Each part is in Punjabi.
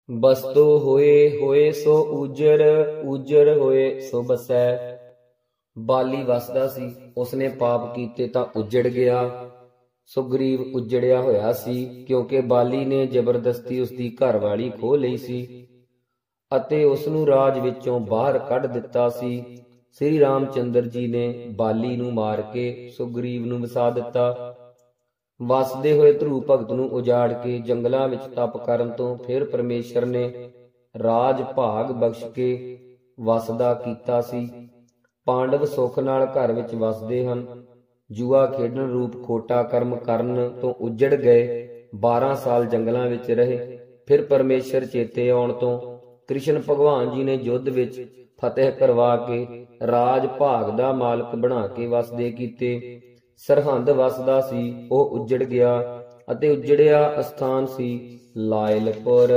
ਬਸਤੋ ਹੋਏ ਹੋਏ ਸੋ ਊਜਰ, ਊਜਰ ਹੋਏ ਸੋ ਬਸੈ। ਬਾਲੀ ਵਸਦਾ ਸੀ, ਉਸਨੇ ਪਾਪ ਕੀਤੇ ਤਾਂ ਉੱਜੜ ਗਿਆ। ਸੁਗਰੀਵ ਉੱਜੜਿਆ ਹੋਇਆ ਸੀ, ਕਿਉਂਕਿ ਬਾਲੀ ਨੇ ਜ਼ਬਰਦਸਤੀ ਉਸਦੀ ਘਰਵਾਲੀ ਖੋਹ ਲਈ ਸੀ ਅਤੇ ਉਸਨੂੰ ਰਾਜ ਵਿੱਚੋਂ ਬਾਹਰ ਕੱਢ ਦਿੱਤਾ ਸੀ। ਸ੍ਰੀ ਰਾਮਚੰਦਰ ਜੀ ਨੇ ਬਾਲੀ ਨੂੰ ਮਾਰ ਕੇ ਸੁਗਰੀਵ ਨੂੰ ਵਸਾ ਦਿੱਤਾ। ਵਸਦੇ ਹੋਏ ਧਰੂ ਭਗਤ ਨੂੰ ਉਜਾੜ ਕੇ ਜੰਗਲਾਂ ਵਿੱਚ ਤਪ ਕਰਨ ਤੋਂ ਫਿਰ ਪਰਮੇਸ਼ਰ ਨੇ ਰਾਜ ਭਾਗ ਬਖਸ਼ ਕੇ ਵਸਦਾ ਕੀਤਾ ਸੀ। ਪਾਂਡਵ ਸੁੱਖ ਨਾਲ ਘਰ ਵਿੱਚ ਵਸਦੇ ਹਨ। ਜੂਆ ਖੇਡਣ ਰੂਪ ਖੋਟਾ ਕਰਮ ਕਰਨ ਤੋਂ ਉੱਜੜ ਗਏ। 12 ਸਾਲ ਜੰਗਲਾਂ ਵਿੱਚ ਰਹੇ। ਫਿਰ ਪਰਮੇਸ਼ਰ ਚੇਤੇ ਆਉਣ ਤੋਂ ਕ੍ਰਿਸ਼ਨ ਭਗਵਾਨ ਜੀ ਨੇ ਯੁੱਧ ਵਿੱਚ ਫਤਿਹ ਕਰਵਾ ਕੇ ਰਾਜ ਭਾਗ ਦਾ ਮਾਲਕ ਬਣਾ ਕੇ ਵਸਦੇ ਕੀਤੇ। ਸਰਹੰਦ ਵਸਦਾ ਸੀ, ਉਹ ਉੱਜੜ ਗਿਆ ਅਤੇ ਉੱਜੜਿਆ ਅਸਥਾਨ ਸੀ ਲਾਇਲਪੁਰ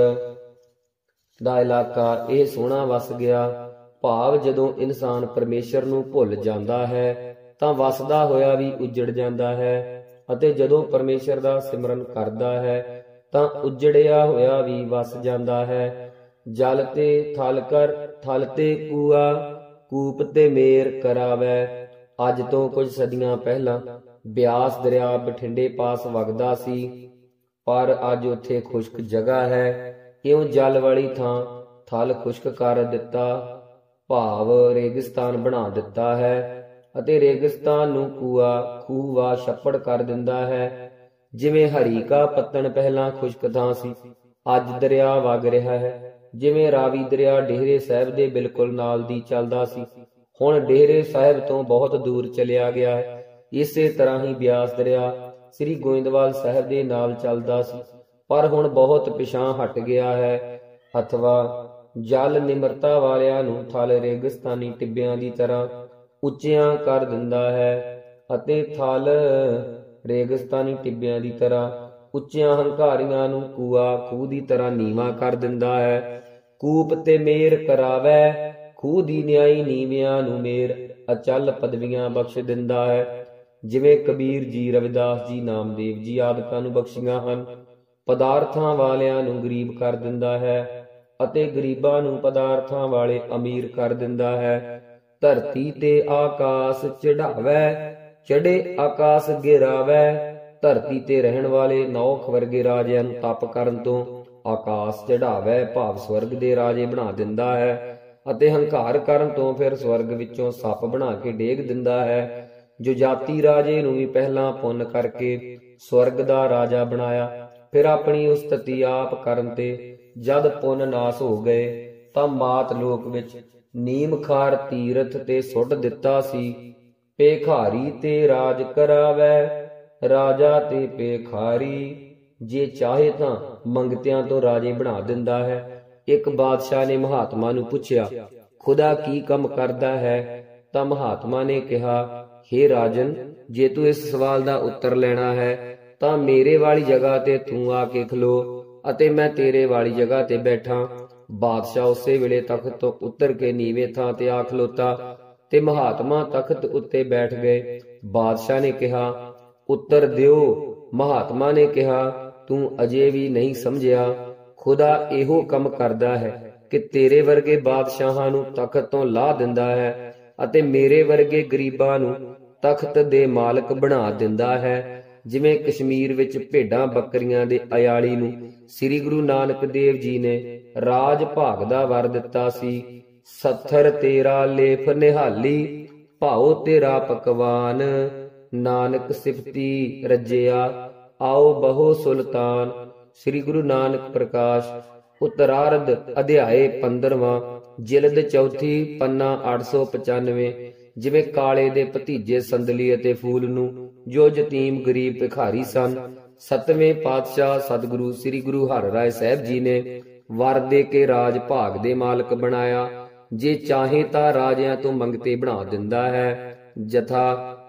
ਦਾ ਇਲਾਕਾ। ਇਹ ਸੋਹਣਾ ਵਸ ਗਿਆ। ਭਾਵ ਜਦੋਂ ਇਨਸਾਨ ਪਰਮੇਸ਼ਰ ਨੂੰ ਭੁੱਲ ਜਾਂਦਾ ਹੈ ਤਾਂ ਵਸਦਾ ਹੋਇਆ ਵੀ ਉੱਜੜ ਜਾਂਦਾ ਹੈ, ਅਤੇ ਜਦੋਂ ਪਰਮੇਸ਼ਰ ਦਾ ਸਿਮਰਨ ਕਰਦਾ ਹੈ ਤਾਂ ਉੱਜੜਿਆ ਹੋਇਆ ਵੀ ਵਸ ਜਾਂਦਾ ਹੈ। ਜਲ ਤੇ ਥਲ ਕਰ, ਥਲ ਤੇ ਕੂਆ, ਕੂਪ ਤੇ ਮੇਰ ਕਰਾਵੈ। ਅੱਜ ਤੋਂ ਕੁਝ ਸਦੀਆਂ ਪਹਿਲਾਂ ਬਿਆਸ ਦਰਿਆ ਬਠਿੰਡੇ ਪਾਸ ਵਗਦਾ ਸੀ, ਪਰ ਅੱਜ ਉੱਥੇ ਖੁਸ਼ਕ ਜਗ੍ਹਾ ਹੈ। ਇਉਂ ਜਲ ਵਾਲੀ ਥਾਂ ਥਲ ਖੁਸ਼ਕ ਕਰ ਦਿੱਤਾ, ਭਾਵ ਰੇਗਿਸਤਾਨ ਬਣਾ ਦਿੱਤਾ ਹੈ, ਅਤੇ ਰੇਗਿਸਤਾਨ ਨੂੰ ਕੂਆ, ਖੂਹ ਵਾ ਛੱਪੜ ਕਰ ਦਿੰਦਾ ਹੈ। ਜਿਵੇਂ ਹਰੀਕਾ ਪੱਤਣ ਪਹਿਲਾਂ ਖੁਸ਼ਕ ਥਾਂ ਸੀ, ਅੱਜ ਦਰਿਆ ਵਗ ਰਿਹਾ ਹੈ। ਜਿਵੇਂ ਰਾਵੀ ਦਰਿਆ ਡੇਹਰੇ ਸਾਹਿਬ ਦੇ ਬਿਲਕੁਲ ਨਾਲ ਦੀ ਚੱਲਦਾ ਸੀ, ਹੁਣ ਡੇਹਰੇ ਸਾਹਿਬ ਤੋਂ ਬਹੁਤ ਦੂਰ ਚਲਿਆ ਗਿਆ ਹੈ। ਇਸੇ ਤਰ੍ਹਾਂ ਹੀ ਬਿਆਸ ਦਰਿਆ ਸ੍ਰੀ ਗੋਇੰਦਵਾਲ ਸਾਹਿਬ ਦੇ ਨਾਲ ਚੱਲਦਾ ਸੀ, ਪਰ ਹੁਣ ਬਹੁਤ ਪਿਛਾਂਹ ਹਟ ਗਿਆ ਹੈ। ਅਥਵਾ ਜਲ ਨਿਮਰਤਾ ਵਾਲਿਆਂ ਨੂੰ ਥਲ ਰੇਗਿਸਤਾਨੀ ਟਿੱਬਿਆਂ ਦੀ ਤਰ੍ਹਾਂ ਉੱਚਿਆਂ ਕਰ ਦਿੰਦਾ ਹੈ, ਅਤੇ ਥਲ ਰੇਗਿਸਤਾਨੀ ਟਿੱਬਿਆਂ ਦੀ ਤਰ੍ਹਾਂ ਉੱਚਿਆਂ ਹੰਕਾਰੀਆਂ ਨੂੰ ਕੂਆ, ਖੂਹ ਦੀ ਤਰ੍ਹਾਂ ਨੀਵਾਂ ਕਰ ਦਿੰਦਾ ਹੈ। ਕੂਪ ਤੇ ਮੇਰ ਕਰਾਵੈ, ਖੂਹ ਦੀ ਨਿਆਈ ਨੀਵਿਆਂ ਨੂੰ ਮੇਰ ਅਚਲ ਪਦਵੀਆਂ ਬਖਸ਼ ਦਿੰਦਾ ਹੈ। ਜਿਵੇਂ ਕਬੀਰ ਜੀ, ਰਵਿਦਾਸ ਜੀ, ਨਾਮਦੇਵ ਜੀ ਆਦਿਕਾਂ ਨੂੰ ਬਖਸ਼ੀਆਂ ਹਨ। ਪਦਾਰਥਾਂ ਵਾਲਿਆਂ ਨੂੰ ਗਰੀਬ ਕਰ ਦਿੰਦਾ ਹੈ, ਅਤੇ ਗਰੀਬਾਂ ਨੂੰ ਪਦਾਰਥਾਂ ਵਾਲੇ ਅਮੀਰ ਕਰ ਦਿੰਦਾ ਹੈ। ਧਰਤੀ ਤੇ ਆਕਾਸ ਚੜਾਵੈ, ਚੜੇ ਆਕਾਸ ਗਿਰਾਵੈ। ਧਰਤੀ ਤੇ ਰਹਿਣ ਵਾਲੇ ਨੌਖ ਵਰਗੇ ਰਾਜਿਆਂ ਨੂੰ ਤਪ ਕਰਨ ਤੋਂ ਆਕਾਸ ਚੜਾਵੈ, ਭਾਵ ਸਵਰਗ ਦੇ ਰਾਜੇ ਬਣਾ ਦਿੰਦਾ ਹੈ, ਅਤੇ ਹੰਕਾਰ ਕਰਨ ਤੋਂ ਫਿਰ ਸਵਰਗ ਵਿੱਚੋਂ ਸੱਪ ਬਣਾ ਕੇ ਡੇਗ ਦਿੰਦਾ ਹੈ। ਜੋ ਜਾਤੀ ਰਾਜੇ ਨੂੰ ਵੀ ਪਹਿਲਾਂ ਪੁੰਨ ਕਰਕੇ ਸਵਰਗ ਦਾ ਰਾਜਾ ਬਣਾਇਆ, ਫਿਰ ਆਪਣੀ ਉਸਤਤੀ ਆਪ ਕਰਨ ਤੇ ਜਦ ਪੁੰਨ ਨਾਸ ਹੋ ਗਏ ਤਾਂ ਮਾਤ ਲੋਕ ਵਿੱਚ ਨੀਮ ਖਾਰ ਤੀਰਥ ਤੇ ਸੁੱਟ ਦਿੱਤਾ ਸੀ। ਭੇਖਾਰੀ ਤੇ ਰਾਜ ਕਰਾਵੈ, ਰਾਜਾ ਤੇ ਭੇਖਾਰੀ। ਜੇ ਚਾਹੇ ਤਾਂ ਮੰਗਤਿਆਂ ਤੋਂ ਰਾਜੇ ਬਣਾ ਦਿੰਦਾ ਹੈ। ਇੱਕ ਬਾਦਸ਼ਾਹ ਨੇ ਮਹਾਤਮਾ ਨੂੰ ਪੁੱਛਿਆ, ਖੁਦਾ ਕੀ ਕੰਮ ਕਰਦਾ ਹੈ? ਤਾਂ ਮਹਾਤਮਾ ਨੇ ਕਿਹਾ, ਹੇ ਰਾਜਨ, ਜੇ ਤੂੰ ਇਸ ਸਵਾਲ ਦਾ ਉੱਤਰ ਲੈਣਾ ਹੈ ਤਾਂ ਮੇਰੇ ਵਾਲੀ ਜਗ੍ਹਾ ਤੇ ਤੂੰ ਆ ਕੇ ਖਲੋ ਅਤੇ ਮੈਂ ਤੇਰੇ ਵਾਲੀ ਜਗ੍ਹਾ ਤੇ ਬੈਠਾਂ। ਬਾਦਸ਼ਾਹ ਉਸੇ ਵੇਲੇ ਤਖਤ ਤੋਂ ਉਤਰ ਕੇ ਨੀਵੇਂ ਥਾਂ ਤੇ ਆ ਖਲੋਤਾ ਤੇ ਮਹਾਤਮਾ ਤਖਤ ਉੱਤੇ ਬੈਠ ਗਏ। ਬਾਦਸ਼ਾਹ ਨੇ ਕਿਹਾ, ਉੱਤਰ ਦਿਓ। ਮਹਾਤਮਾ ਨੇ ਕਿਹਾ, ਤੂੰ ਅਜੇ ਵੀ ਨਹੀਂ ਸਮਝਿਆ। ਖੁਦਾ ਇਹੋ ਕੰਮ ਕਰਦਾ ਹੈ ਕਿ ਤੇਰੇ ਵਰਗੇ ਬਾਦਸ਼ਾਹਾਂ ਨੂੰ ਤਖਤ ਤੋਂ ਲਾਹ ਦਿੰਦਾ ਹੈ ਅਤੇ ਮੇਰੇ ਵਰਗੇ ਗਰੀਬਾਂ ਨੂੰ ਤਖਤ ਦੇ ਮਾਲਕ ਬਣਾ ਦਿੰਦਾ ਹੈ। ਜਿਵੇਂ ਕਸ਼ਮੀਰ ਵਿੱਚ ਭੇਡਾਂ ਬੱਕਰੀਆਂ ਦੇ ਅਯਾਲੀ ਨੂੰ ਸ੍ਰੀ ਗੁਰੂ ਨਾਨਕ ਦੇਵ ਜੀ ਨੇ ਰਾਜ ਭਾਗ ਦਾ ਵਰ ਦਿੱਤਾ ਸੀ। ਸੱਥਰ ਤੇਰਾ ਲੇਫ ਨਿਹਾਲੀ, ਭਾਉ ਤੇਰਾ ਪਕਵਾਨ। ਨਾਨਕ ਸਿਫਤੀ ਰੱਜਿਆ, ਆਓ ਬਹੋ ਸੁਲਤਾਨ। ਸ੍ਰੀ ਗੁਰੂ ਨਾਨਕ ਪ੍ਰਕਾਸ਼, ਉੱਤਰਾਰਧ, ਅਧਿਆਏ 15ਵਾਂ, ਜਿਲਦ ਚੌਥੀ, ਪੰਨਾ 895। ਜਿਵੇਂ ਕਾਲੇ ਦੇ ਭਤੀਜੇ ਸੰਦਲੀ ਅਤੇ ਫੂਲ ਨੂੰ, ਜੋ ਯਤੀਮ ਗਰੀਬ ਭਿਖਾਰੀ ਸਨ, 7ਵੇਂ ਪਾਤਸ਼ਾਹ ਸਤਿਗੁਰੂ ਸ੍ਰੀ ਗੁਰੂ ਹਰਿਰਾਏ ਸਾਹਿਬ ਜੀ ਨੇ ਵਰ ਦੇ ਕੇ ਰਾਜ ਭਾਗ ਦੇ ਮਾਲਕ ਬਣਾਇਆ। ਜੇ ਚਾਹੇ ਤਾਂ ਰਾਜਿਆਂ ਤੋਂ ਮੰਗਤੇ ਬਣਾ ਦਿੰਦਾ ਹੈ। ਜਥਾ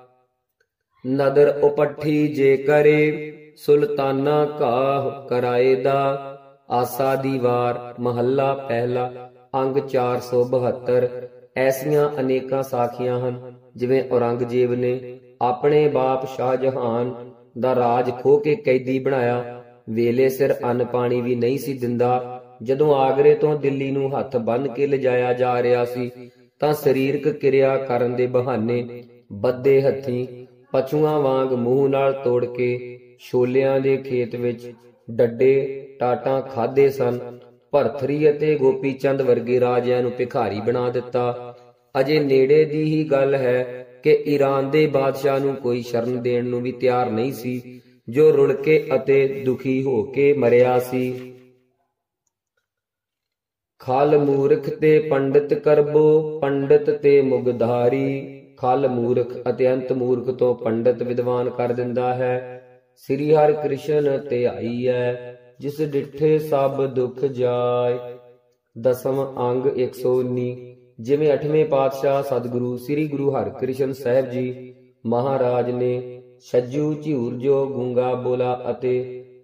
ਨਦਰ ਉਪੱਠੀ ਜੇ ਕਰੇ, ਸੁਲਤਾਨਾ ਕਾਹ ਕਰਾਏ ਦਾ। ਆਸਾ ਦੀ ਵਾਰ, ਮਹੱਲਾ ਪਹਿਲਾ, ਅੰਗ 472। ਐਸੀਆਂ ਅਨੇਕਾਂ ਸਾਖੀਆਂ ਹਨ। ਜਿਵੇਂ ਔਰੰਗਜ਼ੇਬ ਨੇ ਆਪਣੇ ਬਾਪ ਸ਼ਾਹਜਹਾਨ ਦਾ ਰਾਜ ਖੋਹ ਕੇ ਕੈਦੀ ਬਣਾਇਆ। ਵੇਲੇ ਸਿਰ ਅੰਨ ਪਾਣੀ ਵੀ ਨਹੀਂ ਸੀ ਦਿੰਦਾ। ਜਦੋਂ ਆਗਰੇ ਤੋਂ ਦਿੱਲੀ ਨੂੰ ਹੱਥ ਬੰਨ੍ਹ ਕੇ ਲਿਜਾਇਆ ਜਾ ਰਿਹਾ ਸੀ ਤਾਂ ਸਰੀਰਕ ਕਿਰਿਆ ਕਰਨ ਦੇ ਬਹਾਨੇ ਬੱਦੇ ਹੱਥੀਂ ਪਸ਼ੂਆਂ ਵਾਂਗ ਮੂੰਹ ਨਾਲ ਤੋੜ ਕੇ ਛੋਲਿਆਂ ਦੇ ਖੇਤ ਵਿੱਚ ਡੱਡੇ ਟਾਟਾਂ ਖਾਦੇ ਸਨ। ਭਰਥਰੀ ਅਤੇ ਗੋਪੀ ਚੰਦ ਵਰਗੇ ਰਾਜਿਆਂ ਨੂੰ ਭਿਖਾਰੀ ਬਣਾ ਦਿੱਤਾ। ਅਜੇ ਨੇੜੇ ਦੀ ਹੀ ਗੱਲ ਹੈ ਕਿ ਈਰਾਨ ਦੇ ਬਾਦਸ਼ਾਹ ਨੂੰ ਕੋਈ ਸ਼ਰਨ ਦੇਣ ਨੂੰ ਵੀ ਤਿਆਰ ਨਹੀਂ ਸੀ, ਜੋ ਰੁੜ ਕੇ ਅਤੇ ਦੁਖੀ ਹੋ ਕੇ ਮਰਿਆ ਸੀ। ਖਲ ਮੂਰਖ ਤੇ ਪੰਡਿਤ ਕਰਬੋ, ਪੰਡਿਤ ਤੇ ਮੁਗਧਾਰੀ। ਖਲ ਮੂਰਖ ਅਤਿਅੰਤ ਮੂਰਖ ਤੋਂ ਪੰਡਿਤ ਵਿਦਵਾਨ ਕਰ ਦਿੰਦਾ ਹੈ। ਸ੍ਰੀ ਹਰਿ ਕ੍ਰਿਸ਼ਨ ਧਿਆਈ ਹੈ, ਜਿਸ ਡਿਠੇ ਸਭ ਦੁੱਖ ਜਾਏ। ਦਸਮ ਅੰਗ 119। ਜਿਵੇਂ 8ਵੇਂ ਪਾਤਸ਼ਾਹ ਸਤਿਗੁਰੂ ਸ੍ਰੀ ਗੁਰੂ ਹਰਿਕ੍ਰਿਸ਼ਨ ਸਾਹਿਬ ਜੀ ਮਹਾਰਾਜ ਨੇ ਛੱਜੂ ਝਿਊਰ ਜੋ ਗੂੰਗਾ ਬੋਲਾ ਅਤੇ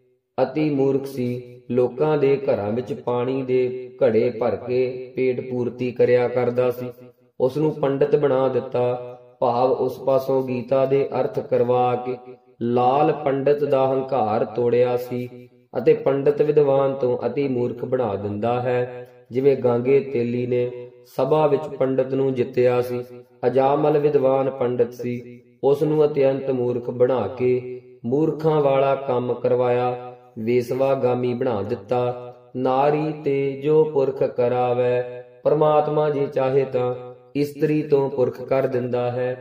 ਅਤੀ ਮੂਰਖ ਸੀ, ਲੋਕਾਂ ਦੇ ਘਰਾਂ ਵਿੱਚ ਪਾਣੀ ਦੇ ਘੜੇ ਭਰ ਕੇ ਪੇਟ ਪੂਰਤੀ ਕਰਿਆ ਕਰਦਾ ਸੀ, ਉਸ ਨੂੰ ਪੰਡਿਤ ਬਣਾ ਦਿੱਤਾ। ਭਾਵ ਉਸ ਪਾਸੋਂ ਗੀਤਾ ਦੇ ਅਰਥ ਕਰਵਾ ਕੇ ਲਾਲ ਪੰਡਿਤ ਦਾ ਹੰਕਾਰ ਤੋੜਿਆ ਸੀ ਅਤੇ ਪੰਡਿਤ ਵਿਦਵਾਨ ਤੋਂ ਅਤੀ ਮੂਰਖ ਬਣਾ ਦਿੰਦਾ ਹੈ। ਜਿਵੇਂ ਗਾਂਗੇ ਤੇਲੀ ਨੇ ਸਭਾ ਵਿੱਚ ਪੰਡਿਤ ਨੂੰ ਜਿੱਤਿਆ ਸੀ, ਅਜਾਮਲ ਵਿਦਵਾਨ ਪੰਡਿਤ ਸੀ, ਉਸ ਨੂੰ ਅਤਿਅੰਤ ਮੂਰਖ ਬਣਾ ਕੇ ਮੂਰਖਾਂ ਵਾਲਾ ਕੰਮ ਕਰਵਾਇਆ, ਵੇਸਵਾਗਾਮੀ ਬਣਾ ਦਿੱਤਾ। ਨਾਰੀ ਤੇ ਜੋ ਪੁਰਖ ਕਰਾਵੈ, ਪਰਮਾਤਮਾ ਜੇ ਚਾਹੇ ਤਾਂ ਇਸਤਰੀ ਤੋਂ ਪੁਰਖ ਕਰ ਦਿੰਦਾ ਹੈ।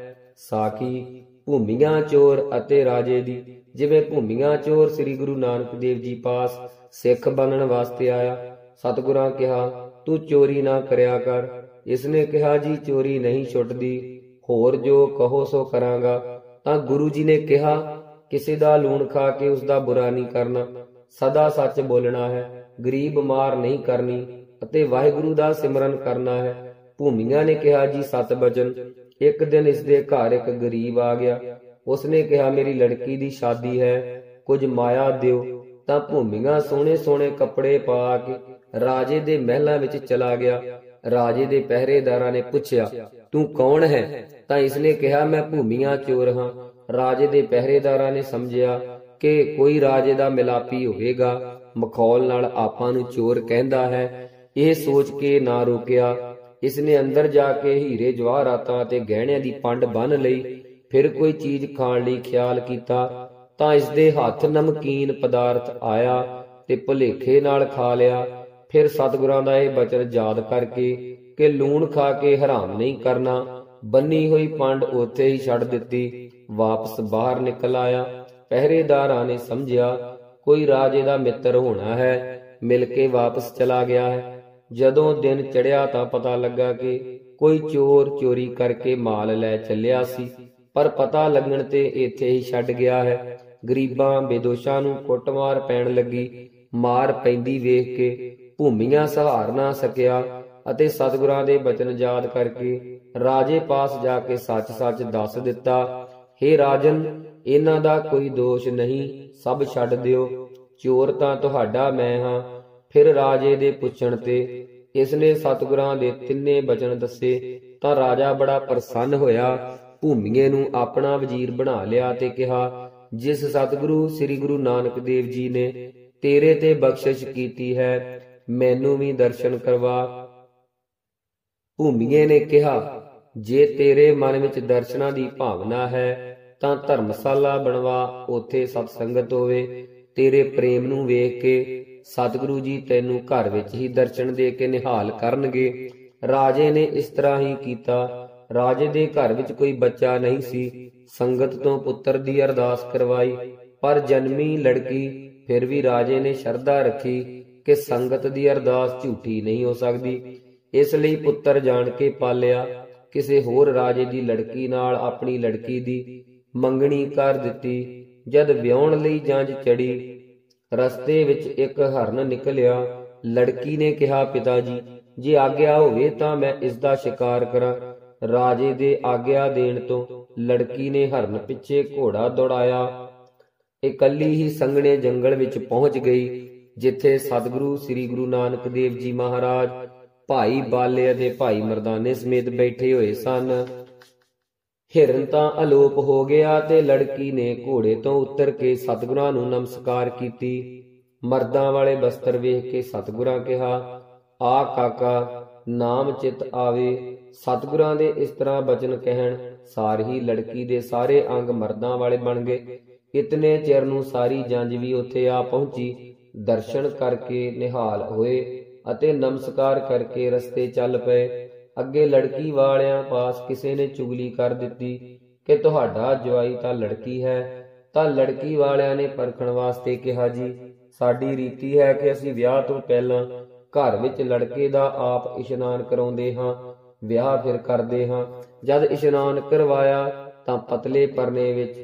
ਸਾਖੀ ਭੂਮੀਆਂ ਚੋਰ ਅਤੇ ਰਾਜੇ ਦੀ। ਜਿਵੇਂ ਭੂਮੀਆਂ ਚੋਰ ਸ੍ਰੀ ਗੁਰੂ ਨਾਨਕ ਦੇਵ ਜੀ ਪਾਸ ਸਿੱਖ ਬਣਨ ਵਾਸਤੇ ਆਇਆ। ਸਤਿਗੁਰਾਂ ਕਿਹਾ, ਤੂੰ ਚੋਰੀ ਨਾ ਕਰਿਆ ਕਰ। ਇਸਨੇ ਕਿਹਾ, ਜੀ ਚੋਰੀ ਨਹੀਂ ਛੁੱਟਦੀ, ਹੋਰ ਜੋ ਕਹੋ ਸੋ ਕਰਾਂਗਾ। ਤਾਂ ਗੁਰੂ ਜੀ ਨੇ ਕਿਹਾ, ਕਿਸੇ ਦਾ ਲੂਣ ਖਾ ਕੇ ਉਸ ਦਾ ਬੁਰਾ ਨਹੀਂ ਕਰਨਾ, ਸਦਾ ਸੱਚ ਬੋਲਣਾ ਹੈ, ਗਰੀਬ ਮਾਰ ਨਹੀਂ ਕਰਨੀ ਅਤੇ ਵਾਹਿਗੁਰੂ ਦਾ ਸਿਮਰਨ ਕਰਨਾ ਹੈ। ਭੂਮੀਆਂ ਨੇ ਕਿਹਾ, ਜੀ 7 ਬਚਨ। ਇੱਕ ਦਿਨ ਇਸ ਦੇ ਘਰ ਇੱਕ ਗਰੀਬ ਆ ਗਿਆ। ਉਸਨੇ ਕਿਹਾ, ਮੇਰੀ ਲੜਕੀ ਦੀ ਸ਼ਾਦੀ ਹੈ, ਕੁਝ ਮਾਇਆ ਦਿਓ। ਤਾਂ ਭੂਮੀਆਂ ਸੋਹਣੇ ਸੋਹਣੇ ਕੱਪੜੇ ਪਾ ਕੇ ਰਾਜੇ ਦੇ ਮਹਿਲਾਂ ਵਿੱਚ ਚਲਾ ਗਿਆ। ਰਾਜੇ ਦੇ ਪਹਿਰੇਦਾਰਾਂ ਨੇ ਪੁੱਛਿਆ, ਤੂੰ ਕੌਣ ਹੈ? ਤਾਂ ਇਸਨੇ ਕਿਹਾ, ਮੈਂ ਭੂਮੀਆਂ ਚੋਰ ਹਾਂ। ਰਾਜੇ ਦੇ ਪਹਿਰੇਦਾਰਾਂ ਨੇ ਸਮਝਿਆ ਕਿ ਕੋਈ ਰਾਜੇ ਦਾ ਮਿਲਾਪੀ ਹੋਵੇਗਾ, ਮਖੌਲ ਨਾਲ ਆਪਾਂ ਨੂੰ ਚੋਰ ਕਹਿੰਦਾ ਹੈ। ਇਹ ਸੋਚ ਕੇ ਨਾ ਰੋਕਿਆ। ਇਸਨੇ ਅੰਦਰ ਜਾ ਕੇ ਹੀਰੇ ਜਵਾਹਰਾਤਾਂ ਅਤੇ ਗਹਿਣਿਆਂ ਦੀ ਪੰਡ ਬੰਨ੍ਹ ਲਈ। ਫਿਰ ਕੋਈ ਚੀਜ਼ ਖਾਣ ਲਈ ਖਿਆਲ ਕੀਤਾ ਤਾਂ ਇਸ ਦੇ ਹੱਥ ਨਮਕੀਨ ਪਦਾਰਥ ਆਇਆ ਤੇ ਭੁਲੇਖੇ ਨਾਲ ਖਾ ਲਿਆ। ਫਿਰ ਸਤਿਗੁਰਾਂ ਦਾ ਇਹ ਬਚਨ ਯਾਦ ਕਰਕੇ ਕਿ ਲੂਣ ਖਾ ਕੇ ਹਰਾਮ ਨਹੀਂ ਕਰਨਾ, ਬੰਨੀ ਹੋਈ ਪੰਡ ਉੱਥੇ ਹੀ ਛੱਡ ਦਿੱਤੀ, ਵਾਪਸ ਬਾਹਰ ਨਿਕਲ ਆਇਆ। ਪਹਿਰੇਦਾਰਾਂ ਨੇ ਸਮਝਿਆ ਕੋਈ ਰਾਜੇ ਦਾ ਮਿੱਤਰ ਹੋਣਾ ਹੈ, ਮਿਲ ਕੇ ਵਾਪਸ ਚਲਾ ਗਿਆ ਹੈ। ਜਦੋਂ ਦਿਨ ਚੜ੍ਹਿਆ ਤਾਂ ਪਤਾ ਲੱਗਾ ਕਿ ਕੋਈ ਚੋਰ ਚੋਰੀ ਕਰਕੇ ਮਾਲ ਲੈ ਚੱਲਿਆ ਸੀ, ਪਰ ਪਤਾ ਲੱਗਣ ਤੇ ਇੱਥੇ ਹੀ ਛੱਡ ਗਿਆ ਹੈ। ਗਰੀਬਾਂ ਬੇਦੋਸ਼ਾਂ ਨੂੰ ਕੁੱਟਮਾਰ ਪੈਣ ਲੱਗੀ। ਮਾਰ ਪੈਂਦੀ ਵੇਖ ਕੇ ਭੂਮੀਆਂ ਸਹਾਰ ਨਾ ਸਕਿਆ ਅਤੇ ਸਤਿਗੁਰਾਂ ਦੇ ਬਚਨ ਯਾਦ ਕਰਕੇ ਰਾਜੇ ਪਾਸ ਜਾ ਕੇ ਸੱਚ-ਸੱਚ ਦੱਸ ਦਿੱਤਾ। ਹੇ ਰਾਜਨ, ਇਹਨਾਂ ਦਾ ਕੋਈ ਦੋਸ਼ ਨਹੀਂ, ਸਭ ਛੱਡ ਦਿਓ, ਚੋਰ ਤਾਂ ਤੁਹਾਡਾ ਮੈਂ ਹਾਂ। ਫਿਰ ਰਾਜੇ ਦੇ ਪੁੱਛਣ ਤੇ ਇਸਨੇ ਸਤਿਗੁਰਾਂ ਦੇ ਤਿੰਨੇ ਬਚਨ ਦੱਸੇ ਤਾਂ ਰਾਜਾ ਬੜਾ ਪ੍ਰਸੰਨ ਹੋਇਆ। ਭੂਮੀਏ ਨੂੰ ਆਪਣਾ ਵਜ਼ੀਰ ਬਣਾ ਲਿਆ ਤੇ ਕਿਹਾ, ਜਿਸ ਸਤਿਗੁਰੂ ਸ੍ਰੀ ਗੁਰੂ ਨਾਨਕ ਦੇਵ ਜੀ ਨੇ ਤੇਰੇ ਤੇ ਬਖਸ਼ਿਸ਼ ਕੀਤੀ ਹੈ, ਮੈਨੂੰ ਵੀ ਦਰਸ਼ਨ ਕਰਵਾ। ਭੂਮੀਏ ਨੇ ਕਿਹਾ, ਜੇ ਤੇਰੇ ਮਨ ਵਿੱਚ ਦਰਸ਼ਨਾਂ ਦੀ ਭਾਵਨਾ ਹੈ ਤਾਂ ਧਰਮਸ਼ਾਲਾ ਬਣਵਾ, ਉੱਥੇ ਸਤਸੰਗਤ ਹੋਵੇ। ਤੇਰੇ ਪ੍ਰੇਮ ਨੂੰ ਵੇਖ ਕੇ ਸਤਿਗੁਰੂ ਜੀ ਤੈਨੂੰ ਘਰ ਵਿੱਚ ਹੀ ਦਰਸ਼ਨ ਦੇ ਕੇ ਨਿਹਾਲ ਕਰਨਗੇ। ਰਾਜੇ ਨੇ ਇਸ ਤਰ੍ਹਾਂ ਹੀ ਕੀਤਾ। ਰਾਜੇ ਦੇ ਘਰ ਵਿੱਚ ਕੋਈ ਬੱਚਾ ਨਹੀਂ ਸੀ। ਸੰਗਤ ਤੋਂ ਪੁੱਤਰ ਦੀ ਅਰਦਾਸ ਕਰਵਾਈ, ਪਰ ਜਨਮੀ ਲੜਕੀ। ਫਿਰ ਵੀ ਰਾਜੇ ਨੇ ਸ਼ਰਧਾ ਰੱਖੀ ਕਿ ਸੰਗਤ ਦੀ ਅਰਦਾਸ ਝੂਠੀ ਨਹੀਂ ਹੋ ਸਕਦੀ, ਇਸ ਲਈ ਪੁੱਤਰ ਜਾਣ ਕੇ ਪਾਲਿਆ। ਕਿਸੇ ਹੋਰ ਰਾਜੇ ਦੀ ਲੜਕੀ ਨਾਲ ਆਪਣੀ ਲੜਕੀ ਦੀ ਮੰਗਣੀ ਕਰ ਦਿੱਤੀ। ਜਦ ਵਿਆਹੁਣ ਲਈ ਜੰਝ ਚੜੀ, ਰਸਤੇ ਵਿੱਚ ਇੱਕ ਹਰਨ ਨਿਕਲਿਆ। ਲੜਕੀ ਨੇ ਕਿਹਾ, ਪਿਤਾ ਜੀ, ਜੇ ਆਗਿਆ ਹੋਵੇ ਤਾਂ ਮੈਂ ਇਸ ਦਾ ਸ਼ਿਕਾਰ ਕਰਾਂ। ਰਾਜੇ ਦੇ ਆਗਿਆ ਦੇਣ ਤੋਂ ਲੜਕੀ ਨੇ ਹਰਨ ਪਿੱਛੇ ਘੋੜਾ ਦੌੜਾਇਆ। ਇਕੱਲੀ ਹੀ ਸੰਘਣੇ ਜੰਗਲ ਵਿੱਚ ਪਹੁੰਚ ਗਈ, ਜਿੱਥੇ ਸਤਿਗੁਰੂ ਸ੍ਰੀ ਗੁਰੂ ਨਾਨਕ ਦੇਵ ਜੀ ਮਹਾਰਾਜ ਭਾਈ ਬਾਲੇ ਅਤੇ ਭਾਈ ਮਰਦਾਨੇ ਸਮੇਤ ਬੈਠੇ ਹੋਏ ਸਨ। ਹਿਰਨ ਤਾਂ ਅਲੋਪ ਹੋ ਗਿਆ ਤੇ ਲੜਕੀ ਨੇ ਘੋੜੇ ਤੋਂ ਉਤਰ ਕੇ ਸਤਿਗੁਰਾਂ ਨੂੰ ਨਮਸਕਾਰ ਕੀਤੀ। ਮਰਦਾਂ ਵਾਲੇ ਬਸਤਰ ਵੇਖ ਕੇ ਸਤਿਗੁਰਾਂ ਕਿਹਾ, ਆ ਕਾਕਾ ਨਾਮ ਚਿਤ ਆਵੇ। ਸਤਿਗੁਰਾਂ ਦੇ ਇਸ ਤਰ੍ਹਾਂ ਬਚਨ ਕਹਿਣ ਸਾਰ ਹੀ ਲੜਕੀ ਦੇ ਸਾਰੇ ਅੰਗ ਮਰਦਾਂ ਵਾਲੇ ਬਣ ਗਏ। ਇਤਨੇ ਚਿਰ ਨੂੰ ਸਾਰੀ ਜੰਝ ਵੀ ਉੱਥੇ ਆ ਪਹੁੰਚੀ। ਦਰਸ਼ਨ ਕਰਕੇ ਨਿਹਾਲ ਹੋਏ ਅਤੇ ਨਮਸਕਾਰ ਕਰਕੇ ਰਸਤੇ ਚੱਲ ਪਏ। ਅੱਗੇ ਲੜਕੀ ਵਾਲਿਆਂ ਪਾਸ ਕਿਸੇ ਨੇ ਚੁਗਲੀ ਕਰ ਦਿੱਤੀ ਕਿ ਤੁਹਾਡਾ ਜਵਾਈ ਤਾਂ ਲੜਕੀ ਹੈ। ਤਾਂ ਲੜਕੀ ਵਾਲਿਆਂ ਨੇ ਪਰਖਣ ਵਾਸਤੇ ਕਿਹਾ, ਜੀ ਸਾਡੀ ਰੀਤੀ ਹੈ ਕਿ ਅਸੀਂ ਵਿਆਹ ਤੋਂ ਪਹਿਲਾਂ ਘਰ ਵਿੱਚ ਲੜਕੇ ਦਾ ਆਪ ਇਸ਼ਨਾਨ ਕਰਾਉਂਦੇ ਹਾਂ, ਵਿਆਹ ਫਿਰ ਕਰਦੇ ਹਾਂ। ਜਦ ਇਸ਼ਨਾਨ ਕਰਵਾਇਆ ਤਾਂ ਪਤਲੇ ਪਰਨੇ ਵਿੱਚ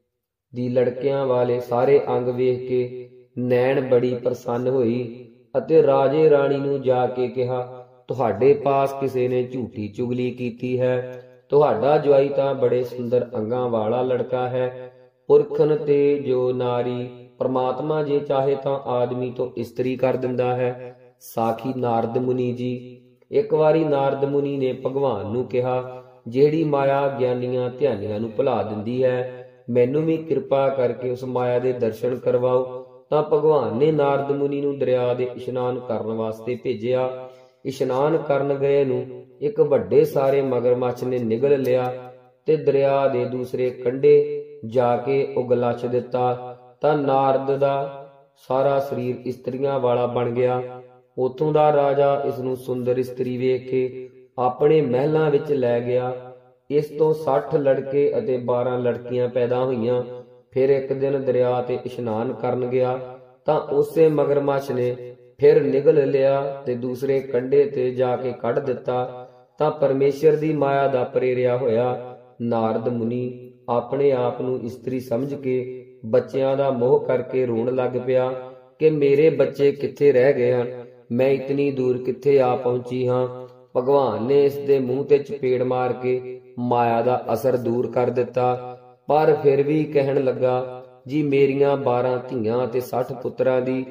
ਦੀ ਲੜਕਿਆਂ ਵਾਲੇ ਸਾਰੇ ਅੰਗ ਵੇਖ ਕੇ ਨੈਣ ਬੜੀ ਪ੍ਰਸੰਨ ਹੋਈ ਅਤੇ ਰਾਜੇ ਰਾਣੀ ਨੂੰ ਜਾ ਕੇ ਕਿਹਾ, ਤੁਹਾਡੇ ਪਾਸ ਕਿਸੇ ਨੇ ਝੂਠੀ ਚੁਗਲੀ ਕੀਤੀ ਹੈ। ਤੁਹਾਡਾ ਜਵਾਈ ਤਾਂ ਬੜੇ ਸੁੰਦਰ ਅੰਗਾਂ ਵਾਲਾ ਲੜਕਾ ਹੈ। ਪੁਰਖਨ ਤੇ ਜੋ ਨਾਰੀ ਪਰਮਾਤਮਾ ਜੇ ਚਾਹੇ ਤਾਂ ਆਦਮੀ ਤੋਂ ਇਸਤਰੀ ਕਰ ਦਿੰਦਾ ਹੈ। ਸਾਖੀ ਨਾਰਦ ਮੁਨੀ ਜੀ। ਇੱਕ ਵਾਰੀ ਨਾਰਦ ਮੁਨੀ ਨੇ ਭਗਵਾਨ ਨੂੰ ਕਿਹਾ, ਜਿਹੜੀ ਮਾਇਆ ਗਿਆਨੀਆਂ ਧਿਆਨੀਆਂ ਨੂੰ ਭੁਲਾ ਦਿੰਦੀ ਹੈ, ਮੈਨੂੰ ਵੀ ਕਿਰਪਾ ਕਰਕੇ ਉਸ ਮਾਇਆ ਦੇ ਦਰਸ਼ਨ ਕਰਵਾਓ। ਤਾਂ ਭਗਵਾਨ ਨੇ ਨਾਰਦ ਮੁਨੀ ਨੂੰ ਦਰਿਆ ਦੇ ਇਸ਼ਨਾਨ ਕਰਨ ਵਾਸਤੇ ਭੇਜਿਆ। ਇਸ਼ਨਾਨ ਕਰਨ ਗਏ ਨੂੰ ਇੱਕ ਵੱਡੇ ਸਾਰੇ ਮਗਰਮੱਛ ਨੇ ਨਿਗਲ ਲਿਆ ਤੇ ਦਰਿਆ ਦੇ ਦੂਸਰੇ ਕੰਢੇ ਜਾ ਕੇ ਉਗਲਛ ਦਿੱਤਾ। ਤਾਂ ਨਾਰਦ ਦਾ ਸਾਰਾ ਸਰੀਰ ਇਸਤਰੀਆਂ ਵਾਲਾ ਬਣ ਗਿਆ। ਉਥੋਂ ਦਾ ਰਾਜਾ ਇਸ ਨੂੰ ਸੁੰਦਰ ਇਸਤਰੀ ਵੇਖ ਕੇ ਆਪਣੇ ਮਹਿਲਾਂ ਵਿੱਚ ਲੈ ਗਿਆ। ਇਸ ਤੋਂ 60 ਲੜਕੇ ਅਤੇ 12 ਲੜਕੀਆਂ ਪੈਦਾ ਹੋਈਆਂ। ਫਿਰ ਇੱਕ ਦਿਨ ਦਰਿਆ ਤੇ ਇਸ਼ਨਾਨ ਕਰਨ ਗਿਆ ਤਾਂ ਉਸੇ ਮਗਰਮੱਛ ਨੇ ਫਿਰ ਨਿਗਲ ਲਿਆ ਤੇ ਦੂਸਰੇ ਕੰਢੇ ਤੇ ਜਾ ਕੇ ਕੱਢ ਦਿੱਤਾ। ਤਾਂ ਪਰਮੇਸ਼ਰ ਦੀ ਮਾਇਆ ਦਾ ਪ੍ਰੇਰਿਆ ਹੋਇਆ ਨਾਰਦ ਮੁਨੀ ਆਪਣੇ ਆਪ ਨੂੰ ਇਸਤਰੀ ਸਮਝ ਕੇ ਬੱਚਿਆਂ ਦਾ ਮੋਹ ਕਰਕੇ ਰੋਣ ਲੱਗ ਪਿਆ ਕਿ ਮੇਰੇ ਬੱਚੇ ਕਿੱਥੇ ਰਹਿ ਗਏ ਹਨ, ਮੈਂ ਇਤਨੀ ਦੂਰ ਕਿੱਥੇ ਆ ਪਹੁੰਚੀ ਹਾਂ। ਭਗਵਾਨ ਨੇ ਇਸ ਦੇ ਮੂੰਹ ਤੇ ਚਪੇੜ ਮਾਰ ਕੇ ਮਾਇਆ ਦਾ ਅਸਰ ਦੂਰ ਕਰ ਦਿੱਤਾ। ਪਰ ਫਿਰ ਵੀ ਕਹਿਣ ਲੱਗਾ, ਜੀ ਮੇਰੀਆਂ 12 ਧੀਆਂ ਤੇ 60 ਪੁੱਤਰਾਂ ਦੀ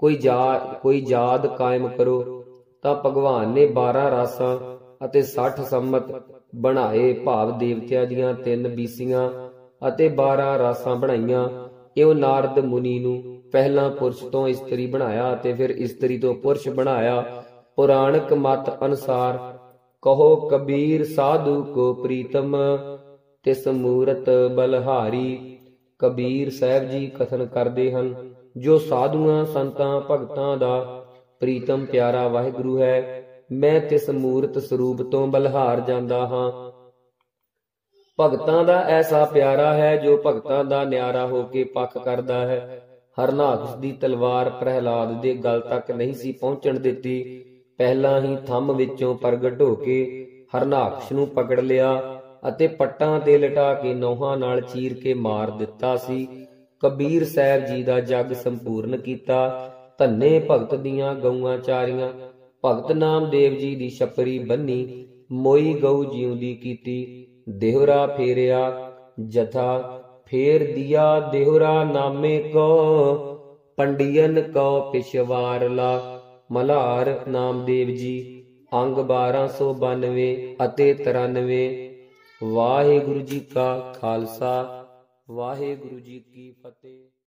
ਕੋਈ ਯਾਦ ਕਾਇਮ ਕਰੋ। ਤਾਂ ਭਗਵਾਨ ਨੇ 12 ਰਾਸਾਂ ਅਤੇ 60 ਸੰਮਤ ਬਣਾਏ, ਭਾਵ ਦੇਵਤਿਆਂ ਦੀਆਂ 3 ਬੀਸੀਆਂ ਅਤੇ 12 ਰਾਸਾਂ ਬਣਾਈਆਂ। ਇਉਂ ਨਾਰਦ ਮੁਨੀ ਨੂੰ ਪਹਿਲਾਂ ਪੁਰਸ਼ ਤੋਂ ਇਸਤਰੀ ਬਣਾਇਆ ਤੇ ਫਿਰ ਇਸਤਰੀ ਤੋਂ ਪੁਰਸ਼ ਬਣਾਇਆ। ਪੁਰਾਣਕ ਮਤ ਅਨੁਸਾਰ ਕਹੋ ਕਬੀਰ ਸਾਧੂ ਕੋ ਪ੍ਰੀਤਮ ਤਿਸ ਮੂਰਤ ਬਲਹਾਰੀ। ਕਬੀਰ ਸਾਹਿਬ ਜੀ ਕਥਨ ਕਰਦੇ ਹਨ, ਜੋ ਸਾਧੂਆਂ ਸੰਤਾਂ ਭਗਤਾਂ ਦਾ ਪ੍ਰੀਤਮ ਪਿਆਰਾ ਵਾਹਿਗੁਰੂ ਹੈ, ਮੈਂ ਤਿਸ ਮੂਰਤ ਸਰੂਪ ਤੋਂ ਬਲਹਾਰ ਜਾਂਦਾ ਹਾਂ। ਭਗਤਾਂ ਦਾ ਐਸਾ ਪਿਆਰਾ ਹੈ ਜੋ ਭਗਤਾਂ ਦਾ ਨਿਆਰਾ ਹੋ ਕੇ ਪੱਖ ਕਰਦਾ ਹੈ। ਹਰਨਾਕਸ਼ ਦੀ ਤਲਵਾਰ ਪ੍ਰਹਿਲਾਦ ਦੇ ਗਲ ਤੱਕ ਨਹੀਂ ਸੀ ਪਹੁੰਚਣ ਦਿੱਤੀ। ਪਹਿਲਾਂ ਹੀ ਥੰਮ ਵਿੱਚੋਂ ਪ੍ਰਗਟ ਹੋ ਕੇ ਹਰਨਾਕਸ਼ ਨੂੰ ਪਕੜ ਲਿਆ ਅਤੇ ਪੱਟਾਂ ਤੇ ਲਿਟਾ ਕੇ ਨੋਹਾਂ ਨਾਲ ਚੀਰ ਕੇ ਮਾਰ ਦਿੱਤਾ ਸੀ। ਕਬੀਰ ਸਾਹਿਬ ਜੀ ਦਾ ਜਗ ਸੰਪੂਰਨ ਕੀਤਾ। ਧੰਨੇ ਭਗਤ ਦੀਆਂ ਗਊਆਂ ਚਾਰੀਆਂ। ਭਗਤ ਨਾਮਦੇਵ ਜੀ ਦੀ ਛਪਰੀ ਬੰਨੀ, ਮੋਈ ਗਊ ਜਿਉਂਦੀ ਕੀਤੀ। ਦੇਹੁਰਾ ਫੇਰਿਆ ਜਥਾ ਫੇਰ ਦਿਆ ਦੇਹੁਰਾ ਨਾਮੇ ਕੋ, ਪੰਡੀਅਨ ਕੋ ਪਿਛਵਾਰਲਾ। ਮਲਹਾਰ ਨਾਮਦੇਵ ਜੀ, ਅੰਗ 1292 ਅਤੇ 93। ਵਾਹਿਗੁਰੂ ਜੀ ਕਾ ਖਾਲਸਾ, ਵਾਹਿਗੁਰੂ ਜੀ ਕੀ ਫਤਿਹ।